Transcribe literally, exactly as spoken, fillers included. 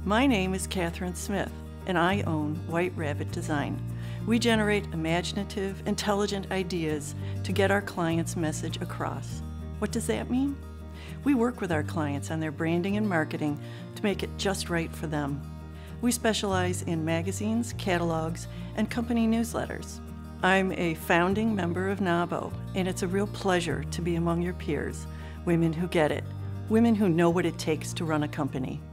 My name is Katharine Smith, and I own White Rabbit Design. We generate imaginative, intelligent ideas to get our clients' message across. What does that mean? We work with our clients on their branding and marketing to make it just right for them. We specialize in magazines, catalogs, and company newsletters. I'm a founding member of NAWBO, and it's a real pleasure to be among your peers, women who get it, women who know what it takes to run a company.